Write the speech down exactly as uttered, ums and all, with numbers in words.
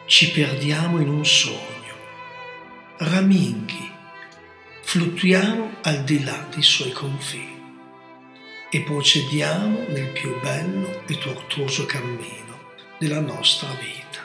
ci perdiamo in un sogno, raminghi, fluttuiamo al di là dei suoi confini e procediamo nel più bello e tortuoso cammino della nostra vita.